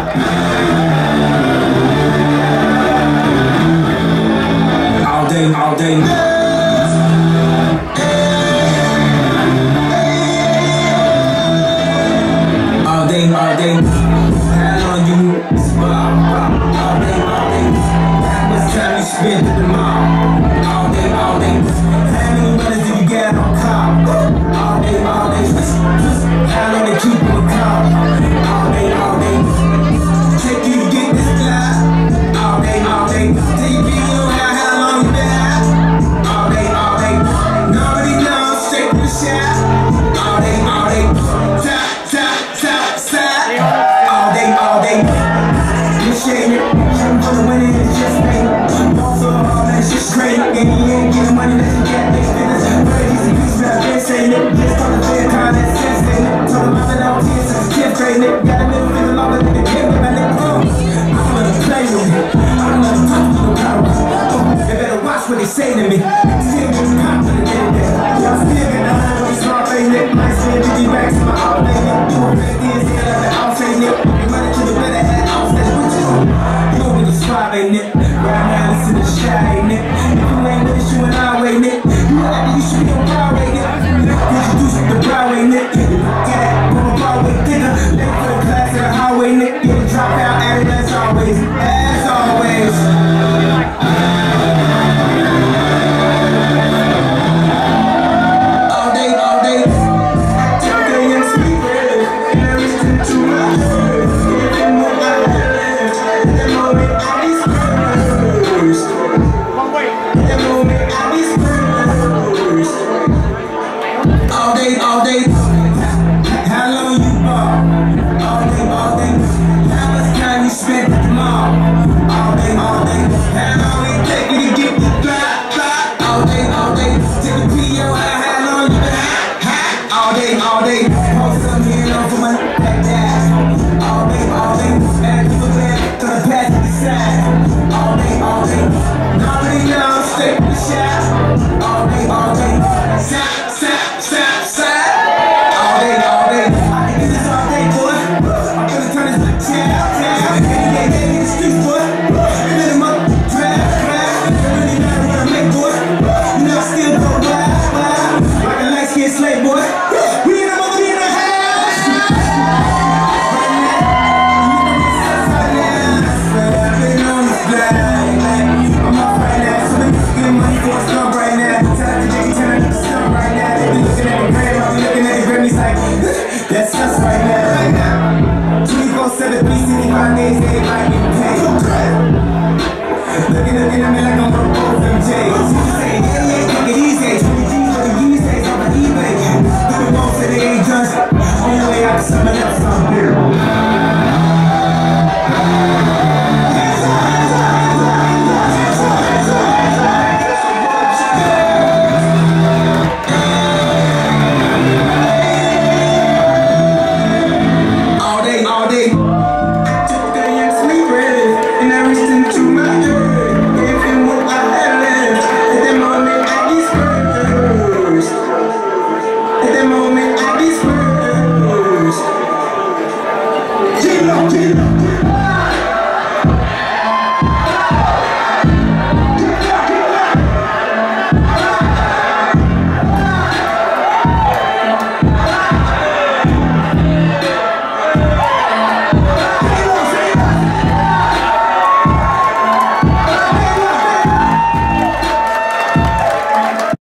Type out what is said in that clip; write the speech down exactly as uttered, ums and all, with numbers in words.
All day, all day. All day, all day. How long you all day, all day. How much time you spend at the mall? All day, all day. How many brothers do you get on call? All day, all day. How long they keep on call? All day, all day. Take you to get this guy. All day, all day. Till you get on how, how long you been? All day, all day. Nobody knows, straight to the shop. All day, all day. Top, top, top, side. All day, all day. You shame it. I'm gonna win it, it's just me. Don't feel all that shit's great. And you ain't getting money that you get. They spend this crazy. These rap been saying it. Just talk to clear kind of sense. Talk about it all tears. Can't trade it. Got a middle finger longer than the kid with my nigga. I don't let them play with me. I don't let them talk to the power. They better watch what they say to me. Still get pop to the day day. Y'all still get the high when you start playing it. Might spend fifty racks in my all day. You won't really dance here like the all saying it. You run it to the better head off stage with you. You don't really swab, ain't it? Right now, listen to shot, ain't it? If you ain't with it, you and I, ain't it? You know that you should be on brow, ain't it? Introduce the brow, ain't it? Get it, from a Broadway dinner. Late for the class at the highway, Nick. Get a drop out, at it as always. As always. All day, all day. Till the young sweet red. And I listen to my words. Giving what I heard. The moment I disperse. The moment I disperse. All day, all day. How long you bought? All day, all day. How much time you spent at the mall? All day, all day. How long it take you to get the fly, fly? All day, all day. Take a P O, how long you been high, high? All day, all day. Post some here on for my back dash. All day, all day. And I keep a plan to the path to the side. All day, all day. Nobody knows, straight to the shop. All day, all day. Stop, stop, stop, stop. All day, all day. I can do this all day, boy. I'm gonna turn this to ten out of ten. Any day, day in the streets, boy. You let him up, drive, drive. It really matter what I make, boy. You know I still go wild, wild. Like a light-skinned slave, boy. We in the mother, we in the house. Right now, you know this house right now. I swear I've been on this blind. I'm off right now, so let me get money for a slump right now. Tell her to take it, turn it to slump right now. They be looking at the gram, I'll be looking at the Grammys like, that's us right now, right now. twenty-four seven, three sixty-five days, everybody getting paid. Looking, looking at me like I'm on both them J's. She say, yeah, yeah, take it easy. twenty G's for the G's days on my eBay. Looking won't say they ain't done. Only way I can sum it up, something here. All day, all day. Took the young sweet red, and I reached into my earth. Gave him what I had left. At that moment, I dispersed. At that moment, I dispersed. G-Lo, G-Lo.